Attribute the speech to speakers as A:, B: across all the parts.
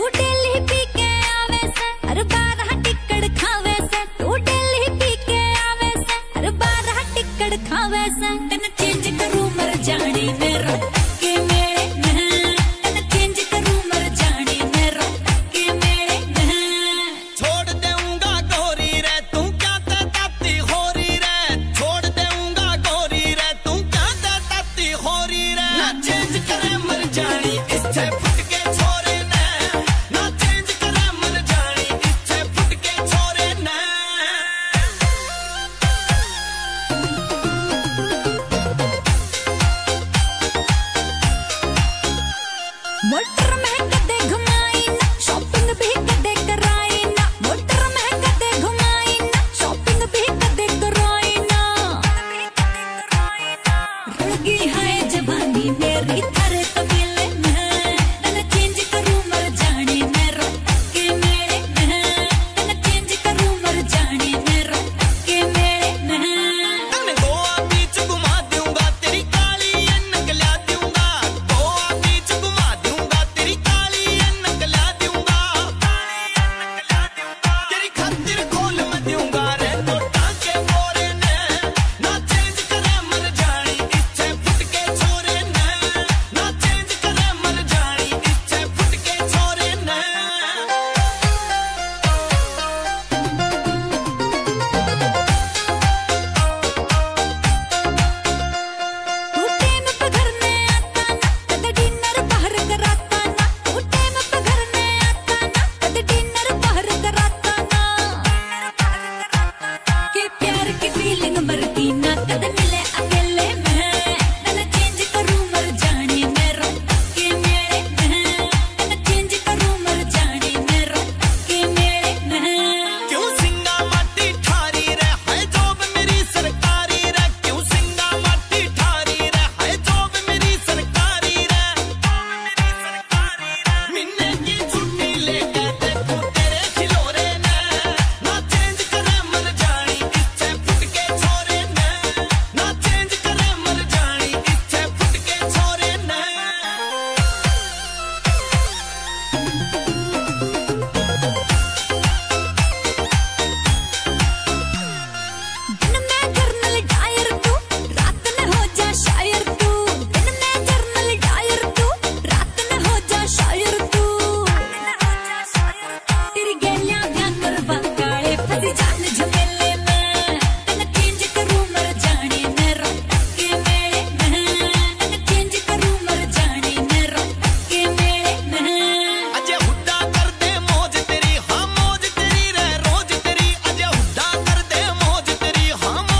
A: तू daily P के आवे से हर 12 टिकट खावे से, तू डेली पी के आवे से हर 12 टिकट खावे से। तन चेंज करूं मर जानी मेरा के मेरे में, तन चेंज करूं मर जानी मेरा के मेरे में।
B: छोड़ देऊंगा गोरी रे तू क्या ताती हो रही रे, छोड़ देऊंगा गोरी रे तू क्या ताती हो रही रे। ना चेंज करे मर जानी इससे फुट के छोरे ने, ना चेंज करे मर जानी इससे फुट के छोरे ने।
A: मोटर में कदे घुमाई ना, शॉपिंग भी कदे कराई ना, मोटर में कदे घुमाई ना, शॉपिंग भी कदे कराई ना। रुड़गी है जवानी मेरी थारे तबीले में, तन चेंज करूं मर जानी मेरा के मेरे में, तन चेंज करूं मर जानी मेरा के मेरे में।
B: तन गोवा बीच घुमा दूंगा तेरी काली अनक ला दूंगा, गोवा बीच घुमा दूंगा तेरी काली अनक ला दूंगा, तेरी खातिर खोल मैं दूंगा रे नोटा के बोरे ने। ना चेंज करे मर जानी इससे फुट के छोरे ने, ना चेंज करे मर जानी इससे फुट के छोरे ने।
A: तू टाइम पे घर में आता ना, कद डिनर बाहर कराता ना, तू टाइम पे घर में आता ना, कद डिनर बाहर कराता ना। के प्यार की फीलिंग मरती ना कद मिले अकेले में, तन चेंज करूं मर जानी मेरा के मेरे में, तन चेंज करूं मर जानी मेरा के मेरे में।
B: क्यों सिंगा माटी ठारी रे है जॉब मेरी सरकारी रे, क्यों सिंगा माटी ठारी रे है जॉब मेरी सरकारी रे। मिन्ने की छुट्टी लेके देखूं तेरे खिलौने ने, ना चेंज करे मर जानी इससे फुट के छोरे ने, ना चेंज करे मर जानी इससे फुट के छोरे ने।
A: दिन में जर्नल डायर तू, रात में हो जा शायर तू, दिन में जर्नल डायर तू, रात में हो जा शायर तू। तेरी गैलियां ध्यान करवा काले फंसी जान झमेले में, तन चेंज करूं मर जानी मेरा के मेरे में, तन चेंज करूं मर जानी मेरा के मेरे में।
B: अजय हुड्डा कर दे मौज तेरी, हाँ मौज तेरी रे रोज तेरी, अजय हुड्डा कर दे मौज तेरी, हाँ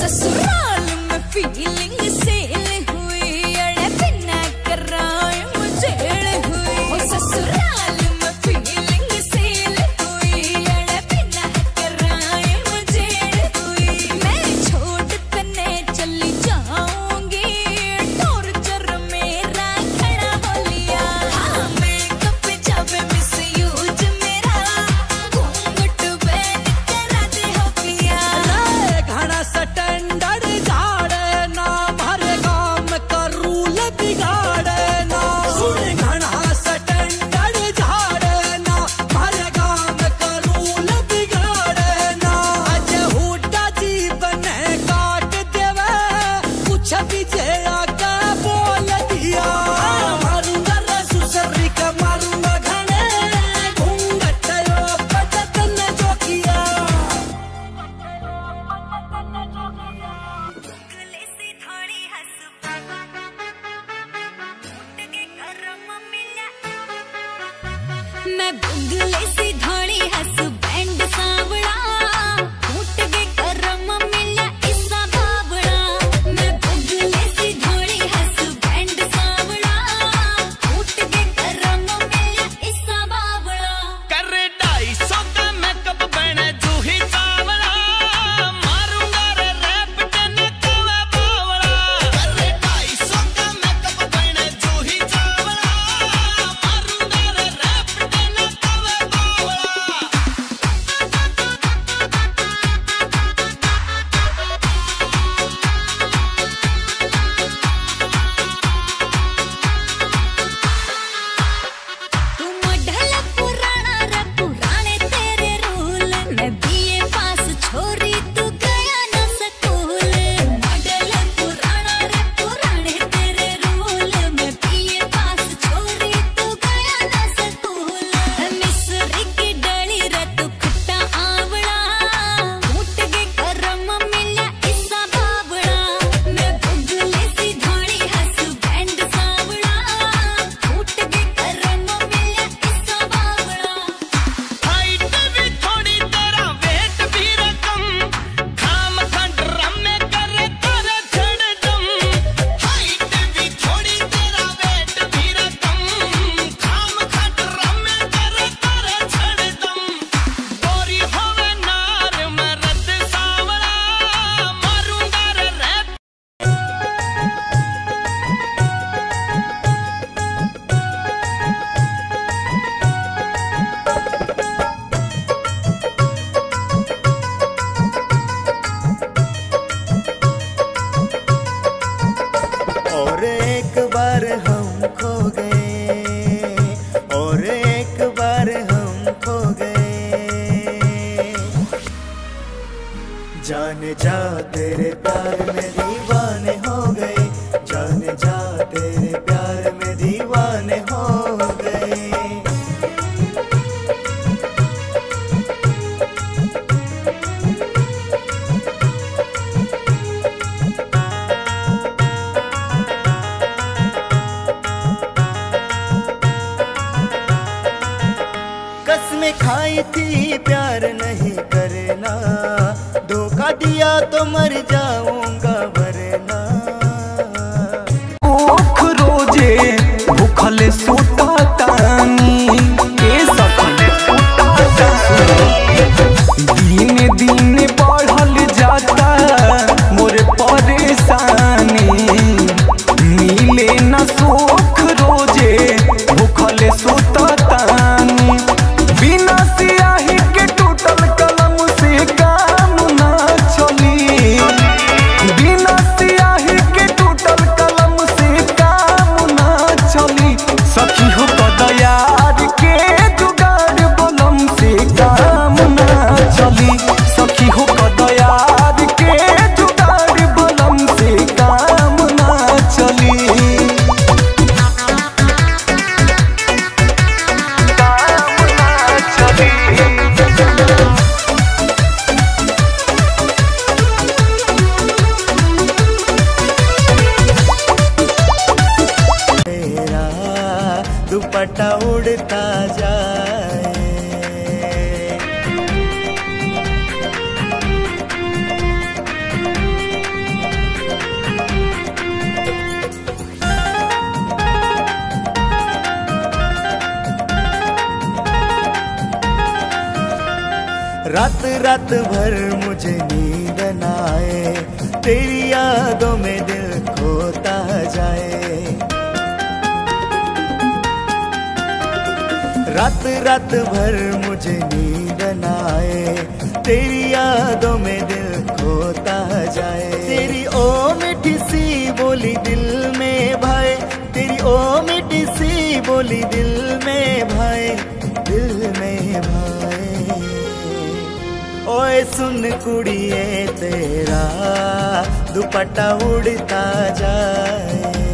A: ससुराल में फीलिंग सेल हुई, अड़े बिना कराए मुझे हुई। ओ ससुराल में फीलिंग सेल हुई, अड़े बिना कराए मुझे हुई। मैं छोड़ तने चली जाऊंगी, टॉर्चर मेरा खड़ा हो लिया। हाँ मेकअप जब मिस यूज मेरा, घूंघट बैन करा दे हो पिया।
B: घना स्टैंडर्ड झाड़े ना, मारे काम का रूल बिगाड़े ना। सुन घना स्टैंडर्ड झाड़े ना, मारे काम का रूल बिगाड़े ना। आज हुड्डा जीवन काट देवे, कुछ भी जे आके बोल दिया। मारूंगा रसूसरी का मारूंगा घने, घूंघट यो पटकन जो किया।
A: गुगले से थोड़ी हंस उठ के करम मिला। मैं गुगले से थोड़ी हंस बैंड सांवड़ा, उठ के करम मिला इसा बावड़ा। मैं गुगले से थोड़ी हंस बैंड सांवड़ा, उठ के करम मिला इसा बावड़ा।
B: कर 250 का मेकअप बने जूही चावला, मारूंगा रे रैप जन कवे बावला। कर 250 का मेकअप बने जूही चावला, मारूंगा रे रैप जन कवे बावला।
A: तू मॉडल पुराना रे पुराने तेरे रूल, मैं बीए पास छोरी तू गया ना स्कूल। मॉडल पुराना रे पुराने तेरे रूल, मैं बीए पास छोरी तू गया ना स्कूल। मिस्री की डली रे तू खट्टा आवड़ा, उठ के करम मिला इसा बावड़ा। मैं गुगले सी धोड़ी हंस बैंड सांवड़ा, उठ के करम मिला इसा बावड़ा।
B: हाइट भी थोड़ी तेरा वेट भी रकम, खाम खंडरम में करे तारे छड़दम। हाइट भी थोड़ी तेरा वेट भी रकम, खाम खंडरम में करे तारे छड़दम। गोरी होवे नार में रद सावला, मारूंगा रे रैप।
C: और एक बार हम खो गए, और एक बार हम खो गए। जाने जा तेरे प्यार में दीवाने हो गए, जाने जा तेरे प्यार में दीवाने हो गए। कसमें खाई थी प्यार नहीं करना, धोखा दिया तो मर जाऊंगा वरना।
D: भूख रोजे भूखल सुता तानी, दिन दिन बढ़ल जाता मोर परेशानी। मिले न सुख रोजे भूखल सुता तानी। बिना सियाही के टूटल कलम से काम ना चली, बिना सियाही के टूटल कलम से काम ना चली। सखी हो कदयार के जुगाड़ बलम से काम ना चली। सखी हो कदयार के जुगाड़ बलम से काम ना चली।
C: तेरा दुपट्टा उड़ता जाए, रात भर मुझे नींद न आए, तेरी यादों में दिल खोता जाए। रात रात भर मुझे नींद न आए, तेरी यादों में दिल खोता जाए। तेरी ओ मीठी सी बोली दिल में भाए, तेरी ओ मीठी सी बोली दिल में भाए, दिल में भाए। ओए सुन कुड़िए तेरा दुपट्टा उड़ता जाए।